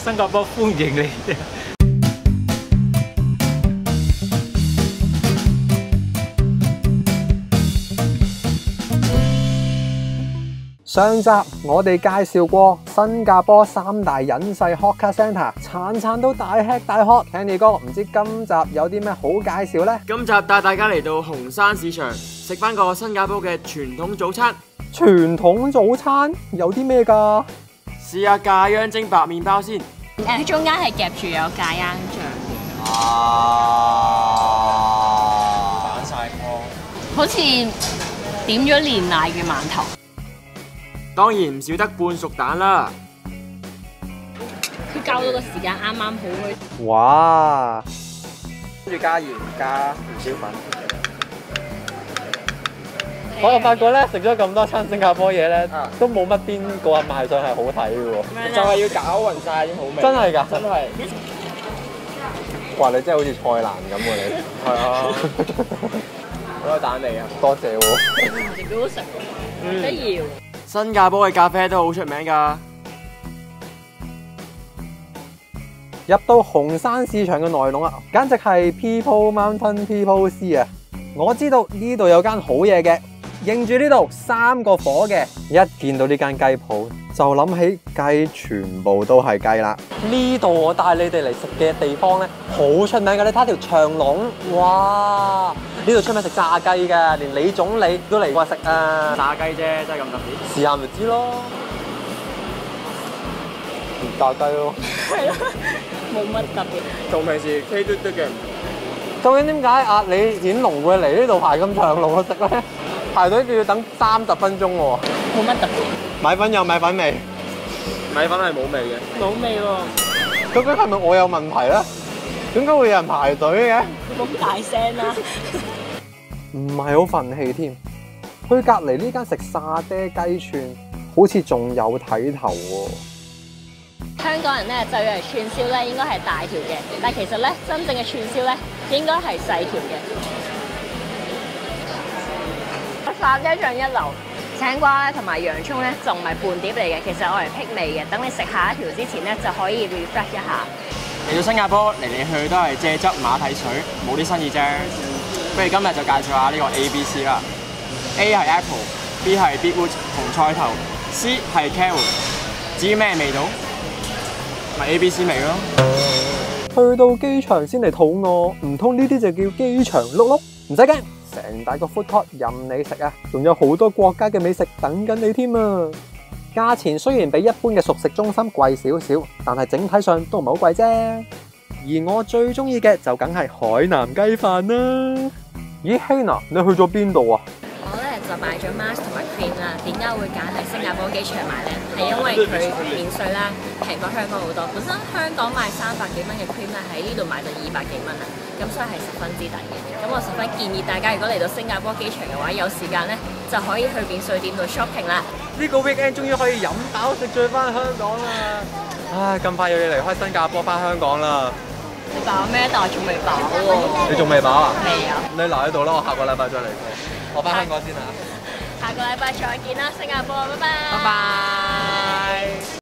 新加坡歡迎你哋。 上集我哋介紹過新加坡3大隱世 hawker centre，餐餐都大吃大喝。Kenny 哥，唔知今集有啲咩好介紹呢？ 今集帶大家嚟到紅山市場，食翻個新加坡嘅傳統早餐。 傳統早餐有啲咩㗎？ 試下咖央蒸白麵包先。 中間係夾住有咖央醬。 反晒光。 好似點咗煉奶嘅饅頭。 當然唔少得半熟蛋啦。 佢教到個時間啱啱好。 哇！ 跟住加鹽加胡椒粉。 我又發覺咧，食咗咁多餐新加坡嘢咧，都冇乜邊個賣相係好睇嘅喎。 就係要攪勻晒先好味。 真係㗎， 真係。 哇！你真係好似菜籃咁喎你。 係啊。好有蛋味啊！ 多謝喎。 食幾好食喎，得意喎。 新加坡嘅咖啡都好出名㗎。 入到紅山市場嘅內籠啊，簡直係 People Mountain People Sea 啊！我知道呢度有間好嘢嘅，認住呢度3個火嘅，一見到呢間雞鋪就諗起雞全部都係雞啦。呢度我帶你哋嚟食嘅地方咧，好出名㗎，你睇下條長龍，哇！呢度出名食炸雞㗎，連李總理都嚟過食啊！ 炸雞啫，真係咁特別。 試下咪知咯，炸雞咯。 係咯，冇乜特別。 同平時 K 嘟嘟嘅。 究竟點解阿李顯龍會嚟呢度排咁長龍去食咧？排隊仲要等30分鐘喎。 冇乜特別。 米粉有米粉味， 米粉係冇味嘅。 冇味喎。 究竟係咪我有問題咧？點解會有人排隊嘅？ 咁大聲啦！ 唔係好憤氣添。去隔離呢間食沙爹雞串，好似仲有睇頭喎。 香港人咧就以為串燒咧應該係大條嘅，但其實咧真正嘅串燒咧應該係細條嘅。沙爹醬一流，青瓜咧同埋洋葱咧就唔係半碟嚟嘅，其實我嚟辟味嘅。等你食下一條之前咧就可以 refresh 一下。 嚟到新加坡嚟嚟去都係蔗汁馬蹄水，冇啲新意啫。不如今日就介紹下呢個 ABC 啦。A 係 apple，B 係 beetroot 紅菜頭，C 係 carrot。至於咩味道？咪 ABC 味咯。 去到機場先嚟肚餓，唔通呢啲就叫機場碌碌？唔使驚，成大個 food court 任你食啊！仲有好多國家嘅美食等緊你添啊！價錢雖然比一般嘅熟食中心貴少少，但係整體上都唔係好貴啫。而我最中意嘅就梗係海南雞飯啦。咦，Hannah，你去咗邊度啊？ 我咧就買咗 mask 同埋 cream 啦。點解會揀喺新加坡機場買咧？係因為佢免稅啦，平過香港好多。本身香港賣300幾蚊嘅 cream 咧，喺呢度買就200幾蚊啦，咁所以係十分之抵嘅。咁我十分建議大家，如果嚟到新加坡機場嘅話，有時間咧就可以去免稅店度 shopping 啦。 呢個 weekend 終於可以飲飽食醉翻香港啦！唉，咁快又要離開新加坡翻香港啦！ 你飽咩？但係仲未飽喎。 你仲未飽啊？ 未啊！ 你留喺度啦，我下個禮拜再嚟過。我翻香港先啊！ 下個禮拜再見啦，新加坡，拜拜。 拜拜。